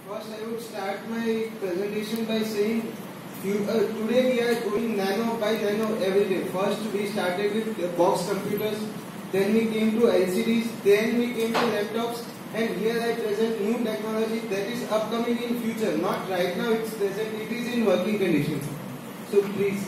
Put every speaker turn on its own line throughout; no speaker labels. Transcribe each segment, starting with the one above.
First, I would start my presentation by saying today we are going nano by nano every day. First, we started with box computers, then we came to LCDs, then we came to laptops, and here I present new technology that is upcoming in future. Not right now, it's present, it is in working condition. So please.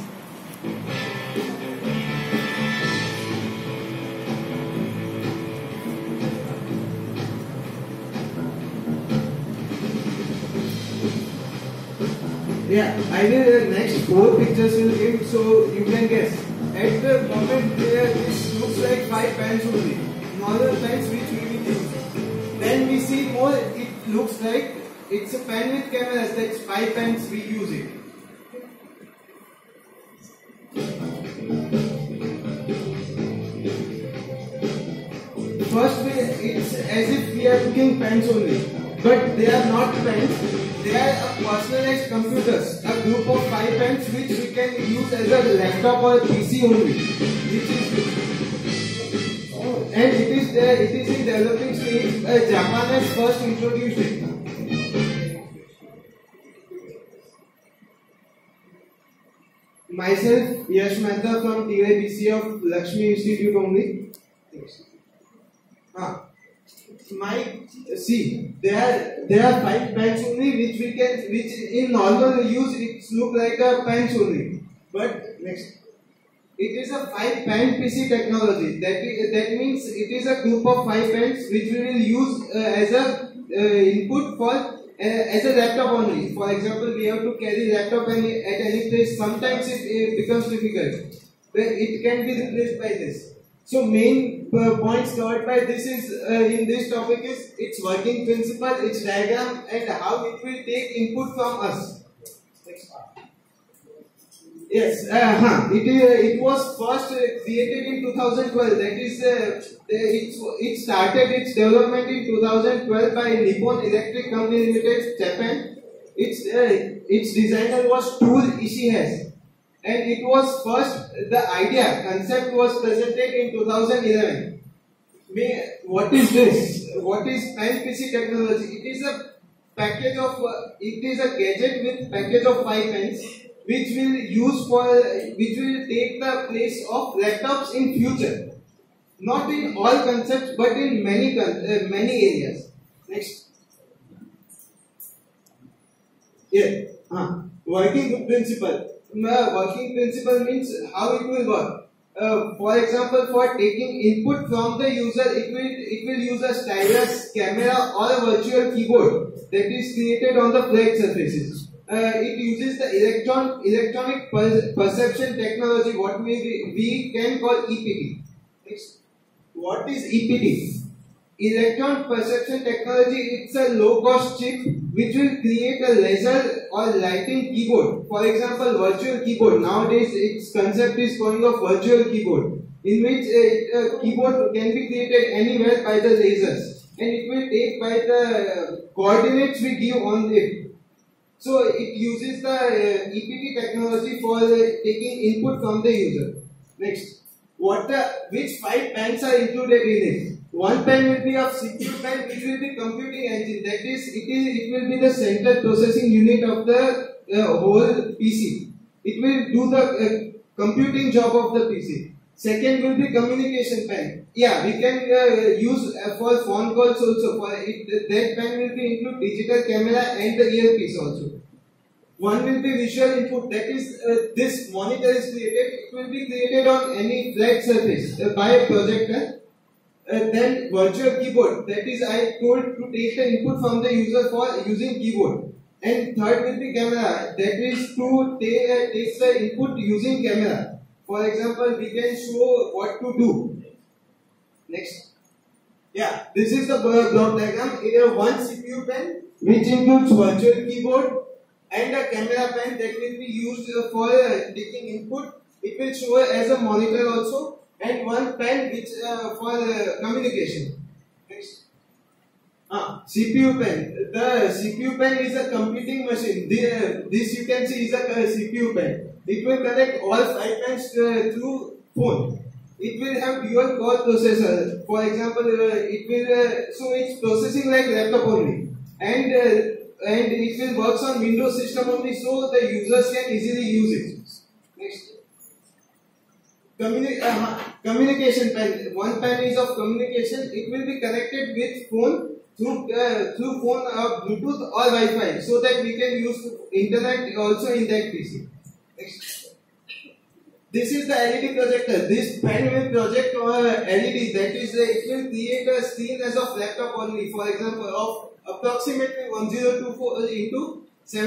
Yeah, I will next 4 pictures will give, so you can guess. At the moment, this looks like 5 pens only. Normal pens which we will use. Then we see more, it looks like it's a pen with cameras, that's 5 pens we use it. First, it's as if we are looking pens only, but they are not pens. They are a personalized computers, a group of 5 pens which we can use as a laptop or a PC only. And it is in developing stage. Japan has first introduced it. Myself, Yash Mehta from TYBC of Lakshmi Institute only. There are 5 pens only which in normal use it look like a pens only. But next, it is a 5 pen PC technology. That means it is a group of 5 pens which we will use as a input for as a laptop only. For example, we have to carry laptop at any place. Sometimes it becomes difficult, but it can be replaced by this. So main points covered by this is in this topic is its working principle, its diagram, and how it will take input from us. Yes, it was first created in 2012. That is, it started its development in 2012 by Nippon Electric Company Limited, Japan. Its designer was Tool Ishihase. And it was first, the concept was presented in 2011. What is this? What is pen PC technology? It is a gadget with package of 5 pens, which will take the place of laptops in future. Not in all concepts, but in many areas. Next. Yeah. Working principle. Working principle means how it will work. For example, for taking input from the user, it will use a stylus, camera, or a virtual keyboard that is created on the flat surfaces. It uses the electronic perception technology, what we can call EPT. Next. What is EPT? Electron perception technology, it's a low-cost chip which will create a laser or lighting keyboard. For example, virtual keyboard. Nowadays, its concept is going of virtual keyboard, in which a keyboard can be created anywhere by the lasers, and it will take by the coordinates we give on it. So it uses the EPT technology for taking input from the user. Next, which 5 pens are included in it? One pen will be of CPU pen, which will be computing engine. That is, it will be the central processing unit of the whole PC. It will do the computing job of the PC. Second will be communication pen. Yeah, we can use for phone calls also. For it, that pen will be include digital camera and the earpiece also. One will be visual input. That is, this monitor is created. It will be created on any flat surface by a projector. Then virtual keyboard, that is I told to take the input from the user for using keyboard. And third will be camera, that is to take the input using camera. For example, we can show what to do. Next. Yeah, this is the block diagram. Here one CPU pen which includes virtual keyboard and a camera pen that will be used for taking input. It will show as a monitor also. And one pen which for communication. Next. CPU pen. The CPU pen is a computing machine. This you can see is a CPU pen. It will connect all 5 pens through phone. It will have dual core processor. For example, so it's processing like laptop only. And and it will works on Windows system only, so the users can easily use it. Next. Communication pen. One pen is of communication. It will be connected with phone through phone or Bluetooth or Wi-Fi, so that we can use internet also in that PC. Next. This is the LED projector. This pen will project LED. That is, it will create a screen as of laptop only. For example, of approximately 1024 into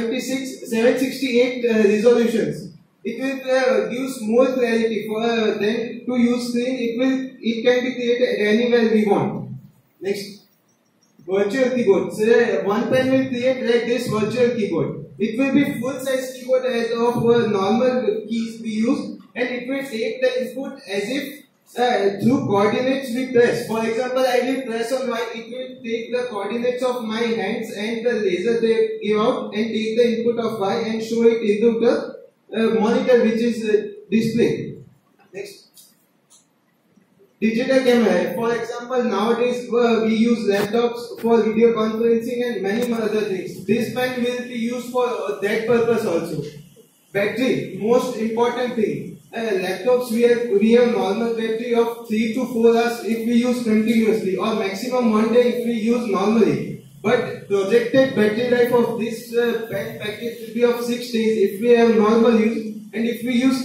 768 resolutions. It will gives more clarity for than to use screen. It can be created anywhere we want. Next, virtual keyboard. So one pen will create like this virtual keyboard. It will be full size keyboard as of normal keys we use, and it will take the input as if through coordinates we press. For example, I will press on Y. It will take the coordinates of my hands and the laser they give out and take the input of Y and show it into the monitor which is displayed. Next, digital camera. For example, nowadays we use laptops for video conferencing and many other things. This pen will be used for that purpose also. Battery, most important thing. Laptops we have normal battery of 3 to 4 hours if we use continuously, or maximum 1 day if we use normally. But projected battery life of this pen package will be of 6 days if we have normal use, and if we use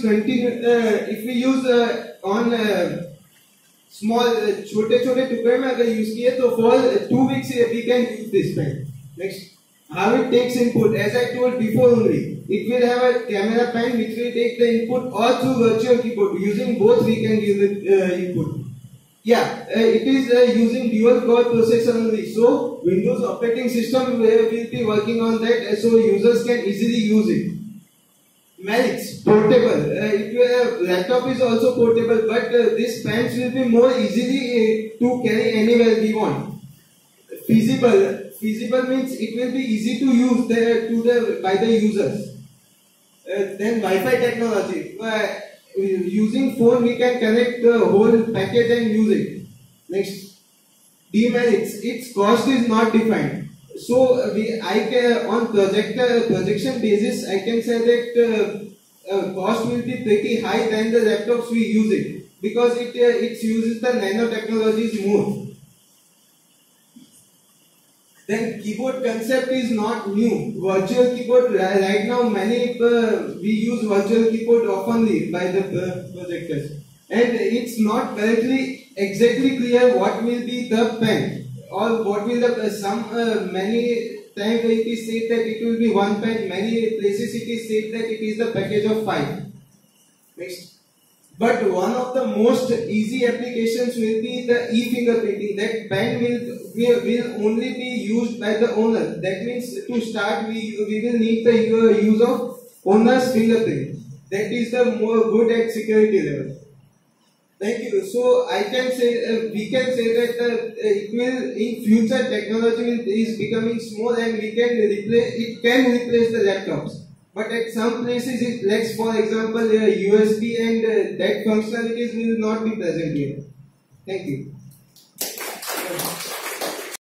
on small छोटे टुकड़े में अगर use किए तो for 2 weeks we can use this pen. Next, how it takes input. As I told before only, it will have a camera pen which will take the input, or through virtual keyboard. Using both we can give the input. Yeah, it is using dual core processor only. So Windows operating system will be working on that, so users can easily use it. Merits, portable. Laptop is also portable, but this pens will be more easily to carry anywhere we want. Feasible means it will be easy to use by the users. Then Wi-Fi technology. Using phone we can connect the whole package and use it. Next, demerits. Its cost is not defined. So on projection basis I can say that cost will be pretty high than the laptops we use it, because it uses the nanotechnologies more. Then keyboard concept is not new. Virtual keyboard, right now many we use virtual keyboard oftenly by the projectors, and it's not currently exactly clear what will be the pen, or what will the many times it is said that it will be one pen. Many places it is said that it is the package of 5. Next. But one of the most easy applications will be the e-fingerprinting. That pen will only be used by the owner. That means to start we will need the use of owner's fingerprint. That is the more good at security level. Thank you. So I can say we can say that it will in future technology is becoming small, and it can replace the laptops. But at some places it lacks, for example, USB, and that functionalities will not be present here. Thank you.